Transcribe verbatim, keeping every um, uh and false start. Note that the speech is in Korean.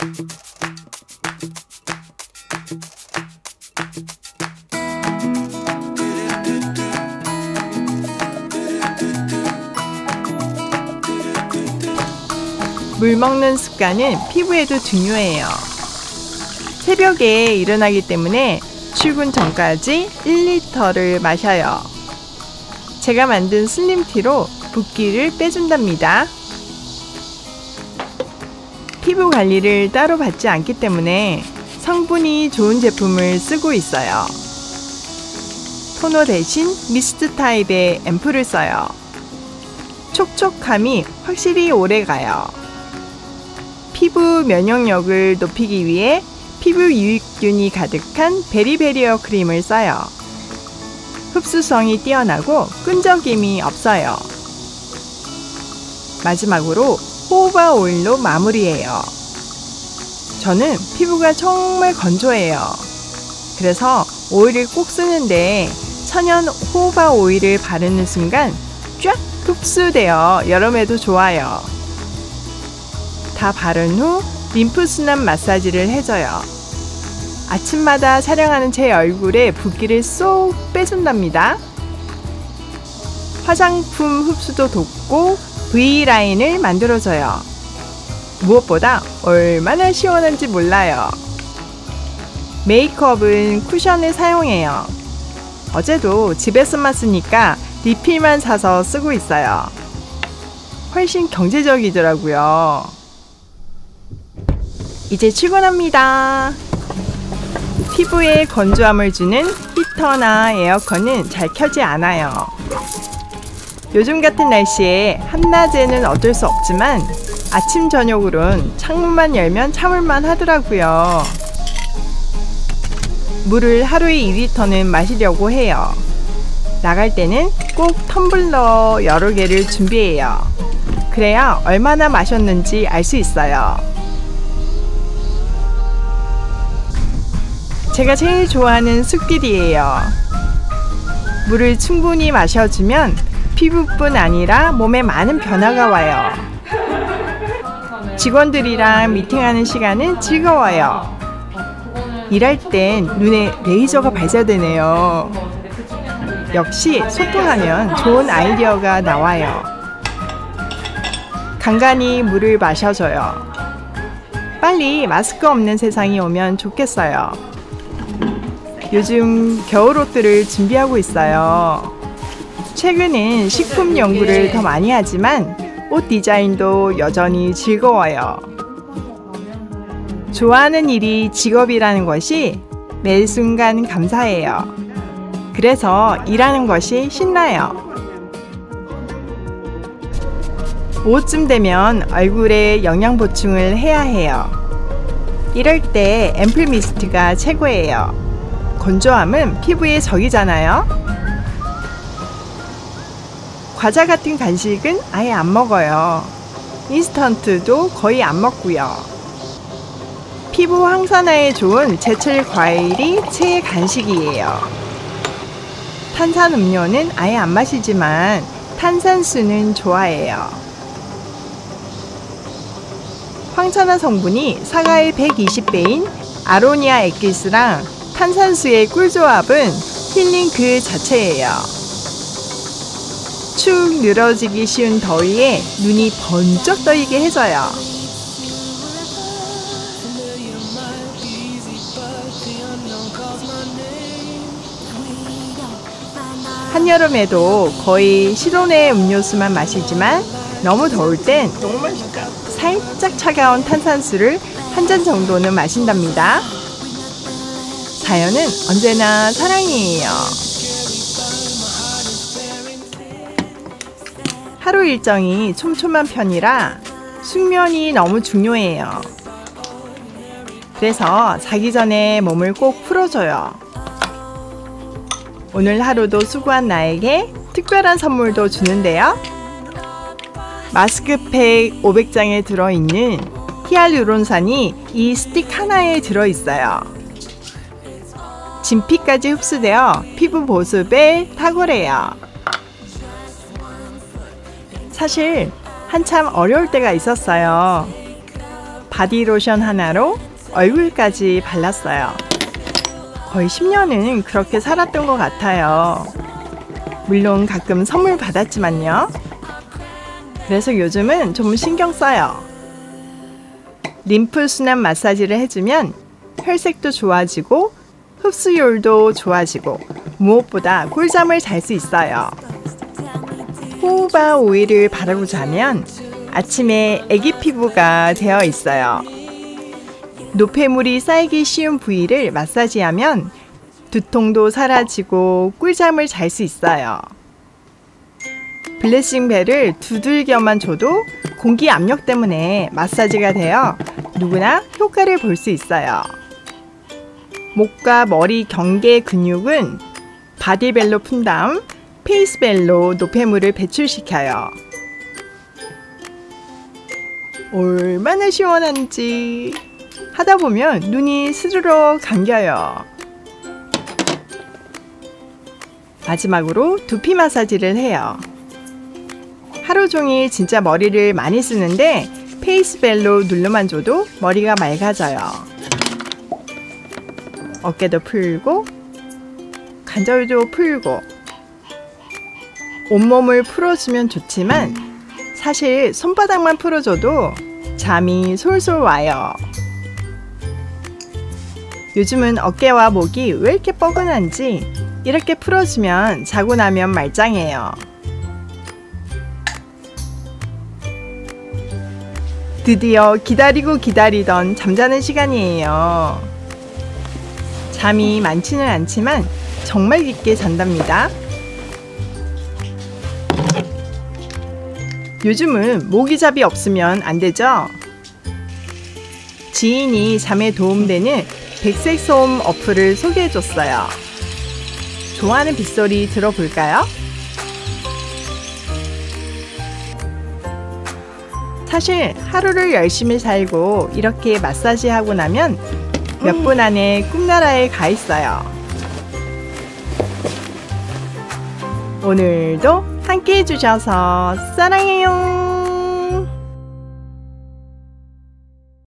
물 먹는 습관은 피부에도 중요해요. 새벽에 일어나기 때문에 출근 전까지 일 리터를 마셔요. 제가 만든 슬림티로 붓기를 빼준답니다. 피부 관리를 따로 받지 않기 때문에 성분이 좋은 제품을 쓰고 있어요. 토너 대신 미스트 타입의 앰플을 써요. 촉촉함이 확실히 오래가요. 피부 면역력을 높이기 위해 피부 유익균이 가득한 베리베리어 크림을 써요. 흡수성이 뛰어나고 끈적임이 없어요. 마지막으로 호호바 오일로 마무리해요. 저는 피부가 정말 건조해요. 그래서 오일을 꼭 쓰는데 천연 호호바 오일을 바르는 순간 쫙 흡수되어 여름에도 좋아요. 다 바른 후 림프 순환 마사지를 해줘요. 아침마다 촬영하는 제 얼굴에 붓기를 쏙 빼준답니다. 화장품 흡수도 돕고 V라인을 만들어줘요. 무엇보다 얼마나 시원한지 몰라요. 메이크업은 쿠션을 사용해요. 어제도 집에서만 쓰니까 리필만 사서 쓰고 있어요. 훨씬 경제적이더라고요. 이제 출근합니다. 피부에 건조함을 주는 히터나 에어컨은 잘 켜지 않아요. 요즘 같은 날씨에 한낮에는 어쩔 수 없지만 아침 저녁으론 창문만 열면 참을만 하더라고요. 물을 하루에 이 리터는 마시려고 해요. 나갈 때는 꼭 텀블러 여러 개를 준비해요. 그래야 얼마나 마셨는지 알 수 있어요. 제가 제일 좋아하는 숲길이에요. 물을 충분히 마셔주면 피부뿐 아니라 몸에 많은 변화가 와요. 직원들이랑 미팅하는 시간은 즐거워요. 일할 땐 눈에 레이저가 발사되네요. 역시 소통하면 좋은 아이디어가 나와요. 간간히 물을 마셔줘요. 빨리 마스크 없는 세상이 오면 좋겠어요. 요즘 겨울옷들을 준비하고 있어요. 최근엔 식품 연구를 더 많이 하지만 옷 디자인도 여전히 즐거워요. 좋아하는 일이 직업이라는 것이 매 순간 감사해요. 그래서 일하는 것이 신나요. 오후쯤 되면 얼굴에 영양 보충을 해야 해요. 이럴 때 앰플 미스트가 최고예요. 건조함은 피부의 적이잖아요. 과자 같은 간식은 아예 안 먹어요. 인스턴트도 거의 안 먹고요. 피부 항산화에 좋은 제철 과일이 최애 간식이에요. 탄산음료는 아예 안 마시지만 탄산수는 좋아해요. 황산화 성분이 사과의 백이십 배인 아로니아 액기스랑 탄산수의 꿀조합은 힐링 그 자체예요. 축 늘어지기 쉬운 더위에 눈이 번쩍 떠이게 해줘요. 한여름에도 거의 실온의 음료수만 마시지만 너무 더울 땐 살짝 차가운 탄산수를 한 잔 정도는 마신답니다. 자연은 언제나 사랑이에요. 하루 일정이 촘촘한 편이라 숙면이 너무 중요해요. 그래서 자기 전에 몸을 꼭 풀어줘요. 오늘 하루도 수고한 나에게 특별한 선물도 주는데요. 마스크팩 오백 장에 들어있는 히알루론산이 이 스틱 하나에 들어있어요. 진피까지 흡수되어 피부 보습에 탁월해요. 사실 한참 어려울 때가 있었어요. 바디로션 하나로 얼굴까지 발랐어요. 거의 십 년은 그렇게 살았던 것 같아요. 물론 가끔 선물 받았지만요. 그래서 요즘은 좀 신경 써요. 림프 순환 마사지를 해주면 혈색도 좋아지고 흡수율도 좋아지고 무엇보다 꿀잠을 잘 수 있어요. 호호바 오일을 바르고 자면 아침에 애기 피부가 되어 있어요. 노폐물이 쌓이기 쉬운 부위를 마사지하면 두통도 사라지고 꿀잠을 잘 수 있어요. 블레싱벨을 두들겨만 줘도 공기 압력 때문에 마사지가 되어 누구나 효과를 볼 수 있어요. 목과 머리 경계 근육은 바디벨로 푼 다음 페이스벨로 노폐물을 배출시켜요. 얼마나 시원한지 하다 보면 눈이 스르륵 감겨요. 마지막으로 두피 마사지를 해요. 하루 종일 진짜 머리를 많이 쓰는데 페이스벨로 눌러만 줘도 머리가 맑아져요. 어깨도 풀고 관절도 풀고 온몸을 풀어주면 좋지만 사실 손바닥만 풀어줘도 잠이 솔솔 와요. 요즘은 어깨와 목이 왜 이렇게 뻐근한지 이렇게 풀어주면 자고 나면 말짱해요. 드디어 기다리고 기다리던 잠자는 시간이에요. 잠이 많지는 않지만 정말 깊게 잔답니다. 요즘은 모기잡이 없으면 안 되죠? 지인이 잠에 도움되는 백색 소음 어플을 소개해줬어요. 좋아하는 빗소리 들어볼까요? 사실 하루를 열심히 살고 이렇게 마사지하고 나면 몇 분 안에 꿈나라에 가 있어요. 오늘도 함께 해주셔서 사랑해요.